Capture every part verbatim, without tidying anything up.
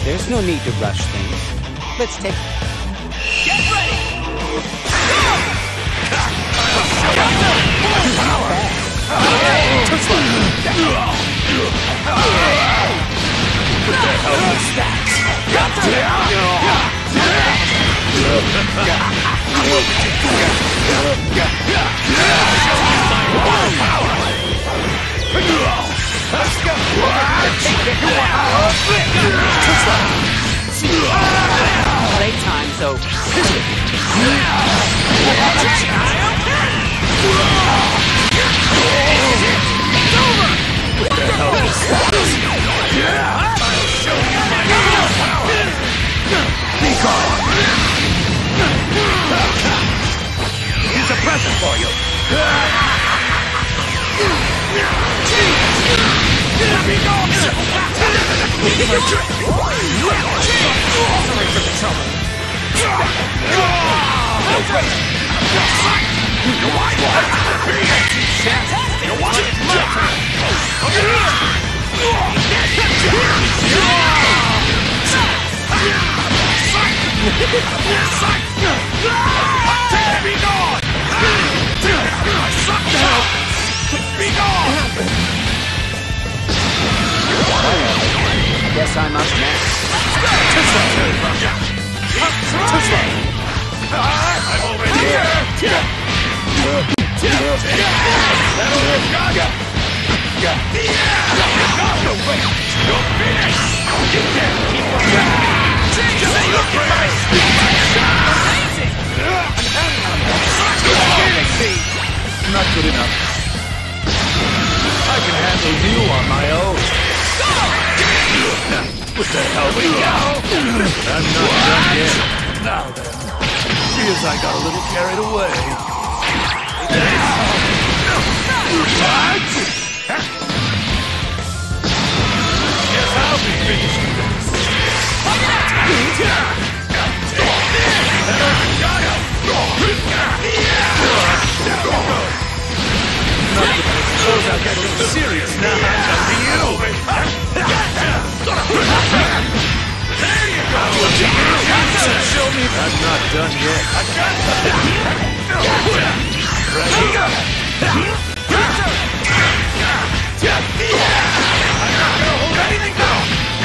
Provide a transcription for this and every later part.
There's no need to rush things. Let's take... Get ready! What the hell was that? Playtime's over. What the hell is that? I'll show you my real power! Be gone! Here's a present for you! Be gone! Sorry for the trouble. No way! You want it? You want it? My turn! Over here! Be gone! Be gone! Guess I'm up next. I'm over here! That'll work! No way! You're finished! You can't keep on that! Just look at my amazing! Not good enough. I can handle you on my own. What the hell we go? I'm not done yet. Now then. Feels I got a little carried away. What? Guess I'll be finished with this. Suppose I'll get a little serious now. Up to you. There you go. Show me. I'm not done yet. Ready? I'm not gonna hold anything down.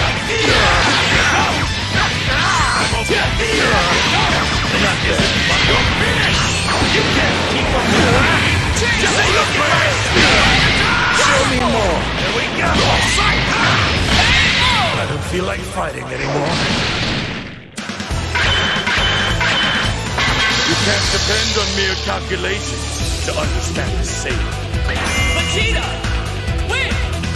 Not this is fun. You're finished. You can't keep on doing that. Just look at this. Show me more. There we go. I don't feel like fighting anymore. You can't depend on mere calculations to understand the same. Vegeta! Win!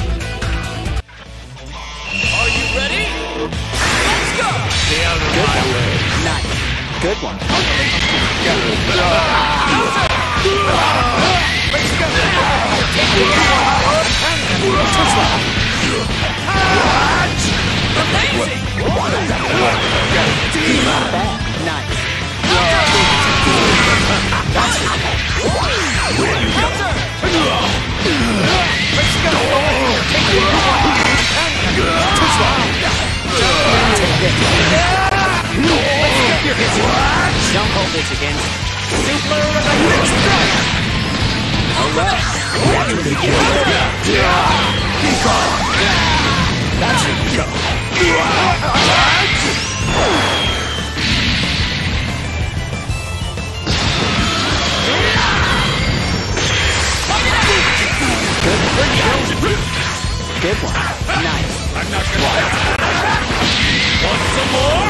Are you ready? Let's go! Stay out of my way. Nice. Good one. Let's go! Amazing! Not bad. Nice. That's it. Let's go! Don't hold this against Super Alright. That's it. Go. Good one. Nice. I'm not gonna let Want some more?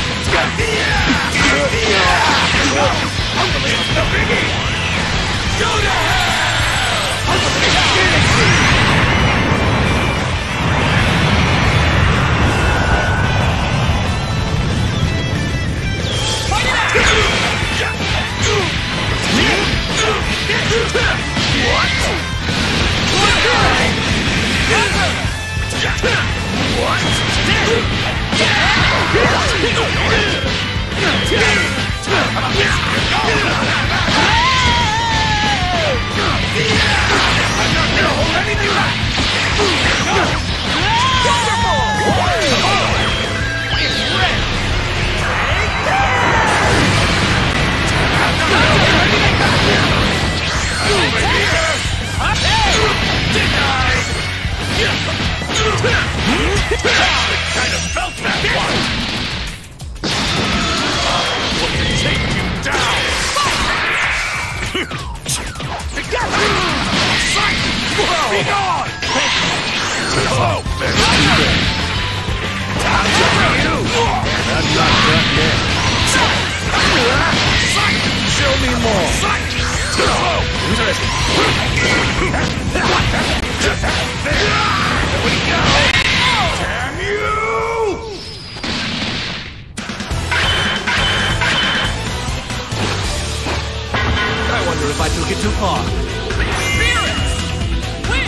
Unbelievable, the biggie! Go to hell! Kind of felt that one. What can take you down? Together! Sight! Be gone! Oh, very time to you! I'm not done yet. Sight! Show me more! Sight! There we go! Damn you! I wonder if I took it too far. Spirits! Win!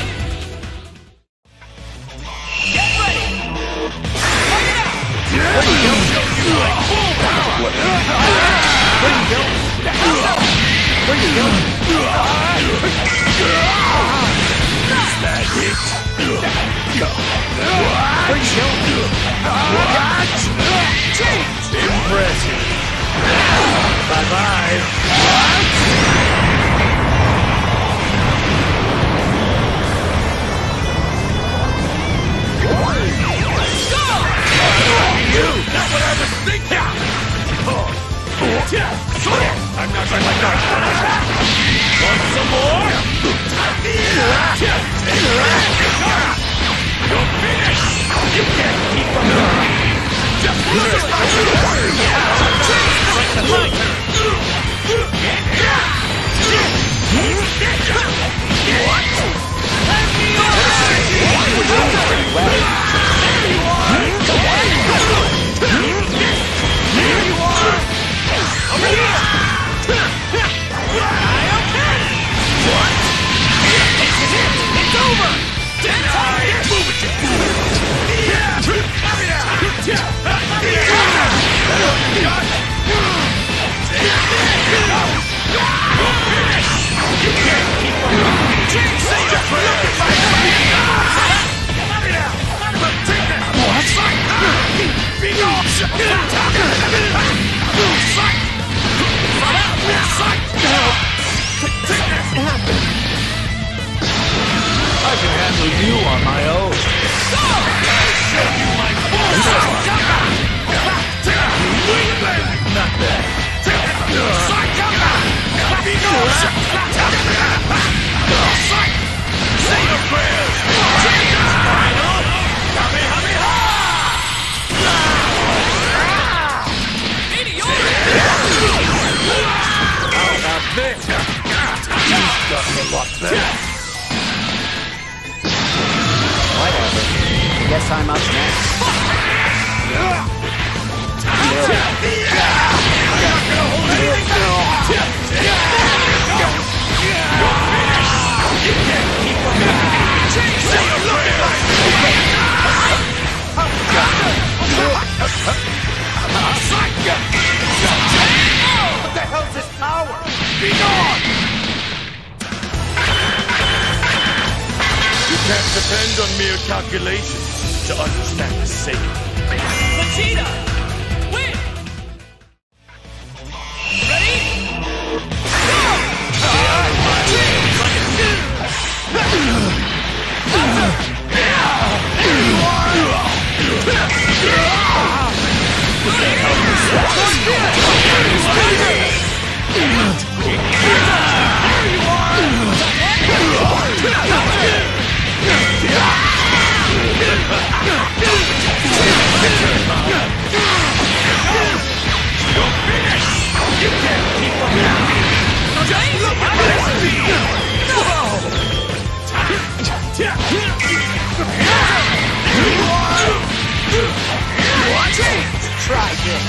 Get ready! Fight it out! Where do you go? Where do you go? Where do you go? Is that it? Where do you go? Impressive. Bye-bye. You! Not what I was thinking! I'm not like that. Want some more? You're finished! You can't keep up with me! Just lose! What? Let me go! Here you are! Over here! What? This is it! It's over! Deny! Move it, you fool! You're finished! You can't keep up! Say your prayers! Take that! What? Be gone! Sight! Sight! Take that! I can handle you on my own. I'll show you my force! Not that. Sight! Be gone! Sight! Say your prayers! Final! Kamehameha! How about this? You've gotten a lot better. Whatever. Guess I'm up next. I'm not gonna hold anything back! You're finished! You can't keep up! Say your prayers! What the hell's this power? Be gone! You can't depend on mere calculations to understand the same. Vegeta! Win! Ready? Go! You're finished! You can't keep up with me! Look at this speed! Watch it! Try this.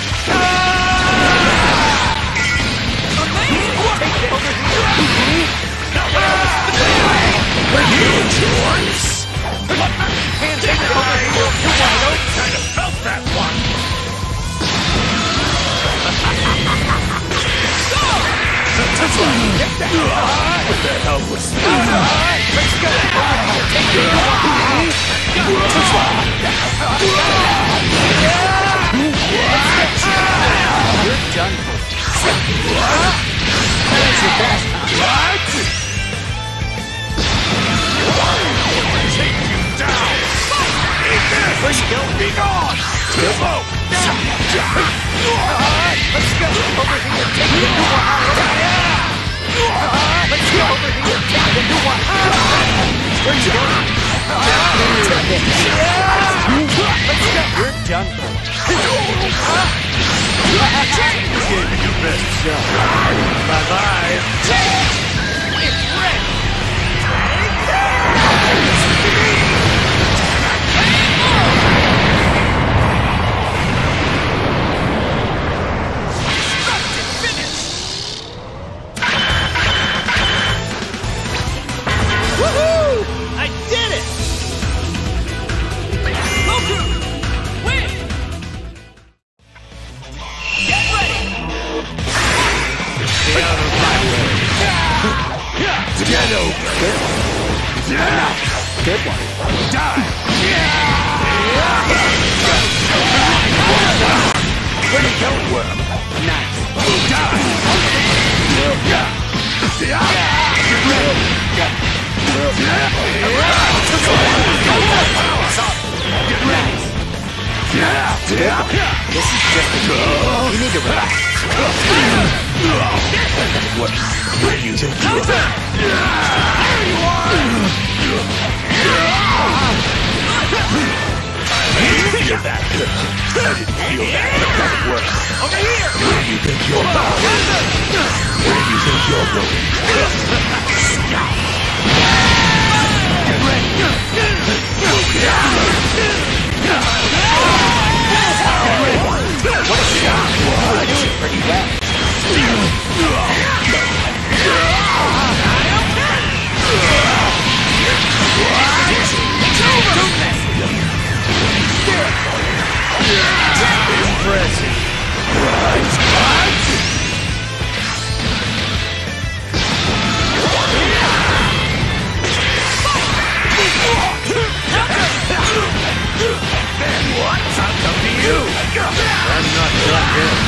Choice! Can't take it over here! I kind of felt that one! What the hell was that? Let's go. Take it. You're done for. That's your best. What? Take you down! There you go. Be gone. Let's go. Let's go over here. Take it into a house. Let's go over here. Take it into a house. There you go. Let's go. We're done for. You gave it your best shot. Bye-bye. It's ready. Woohoo! I did it! Goku, win! Get ready! Stay out of my way. Get over it. Good one. Die! Where you go, worm? Nice. Die! This is just a game. You need to relax. What? Where do you think you are? There you are! I didn't feel that. I didn't feel that, but that works. Over here! Where do you think you're going? Where do you think you're going? Get ready! What a shot! You're doing pretty well. Impressive. Then what? I'll come to you. I'm not done yet.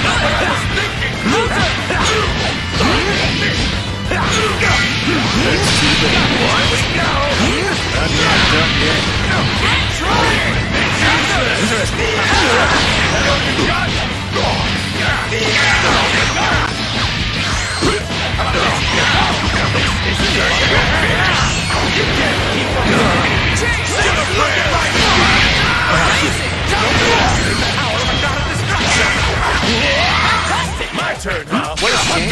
Let's see the one we go. I'm not done yet. Try it. You can't keep on going. My turn, huh? What a shame.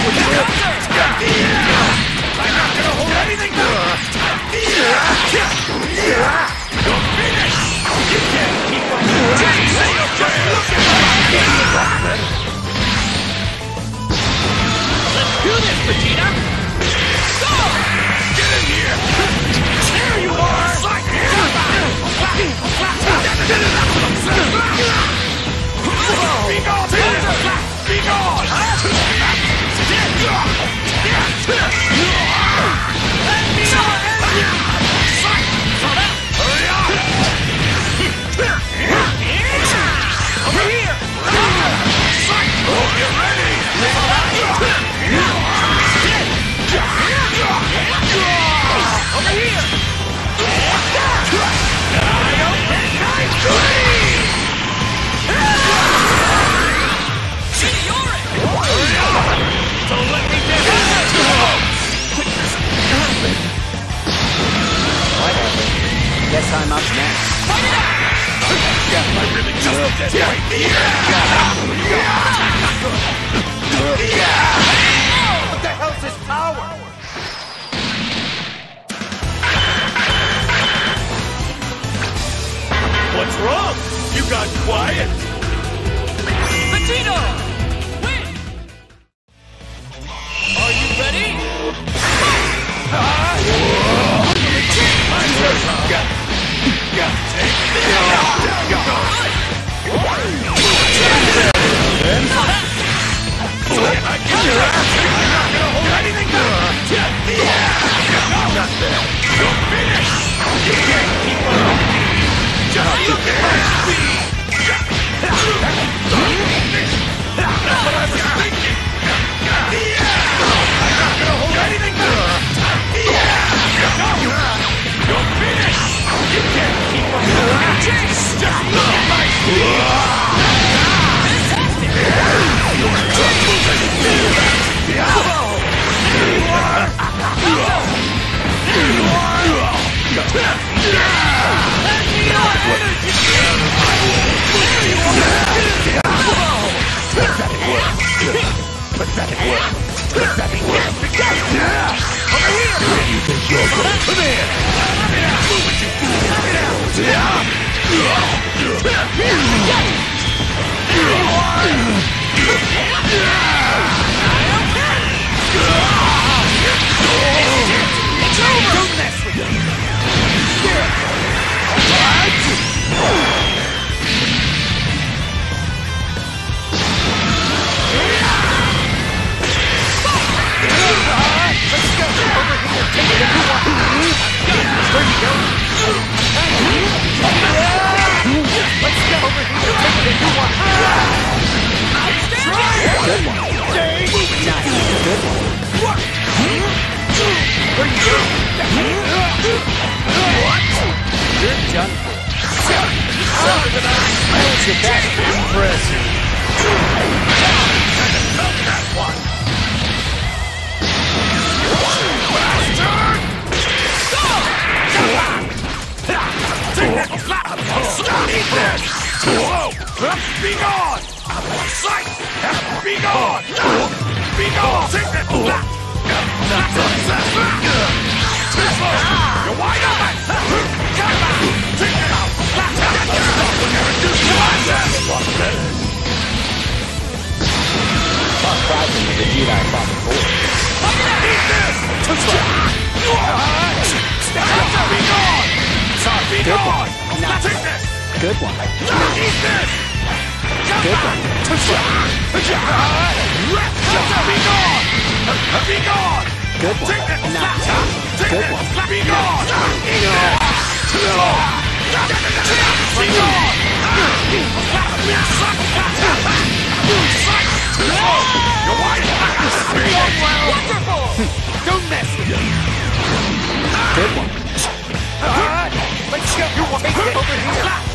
I'm not gonna hold anything back. You're finished. You can't keep on going. Let's do this, Vegeta! Go! Get in here. There you are! Be gone! Be gone! Hurry up! Over here! Hope you're ready! Over here! Don't let me get Whatever. Guess I'm up next. I really just did right What the hell's this power? What's wrong? You got quiet. Vegeta! Win! Are you ready? My turn. Got it. Got it. Take it. Go. Go. I got it. I'm not gonna hold anything back. Not bad. You're finished. You can't keep on. Just look at my speed. That's what I was thinking. I'm not gonna hold anything back. You're finished. You can't keep on. Pathetic work. Pathetic work. Over here! You think you're good? Come here! Move it, you fool! Don't mess with me! Let's go! Over here! Take it if you want! There you go! Let's go! Over here! Take it if you want! Good one. Nice. Good one. There you go! You're done for. That's your best. Impressive. That one! Eat this! Be gone! Out of my sight! Be gone! Be gone! Take it! You're wide open! Take it out! Not surprising with the Jedi fought before. Eat this! Be gone! Be gone! Nice. Take this! Good one. Eat this! Good one. Be gone! Be gone! Good one. Take it! Nice. Take Good it! one. Be gone! Eat this! Be gone! You're wide! Wonderful! Don't mess with me! Good one. Let's go! You want me to get over here?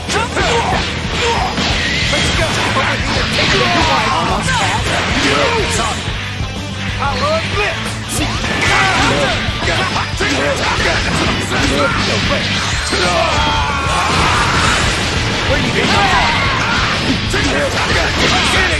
Let's go! Over here! Take it! You want Almost fast. Power of blitz! Where you going?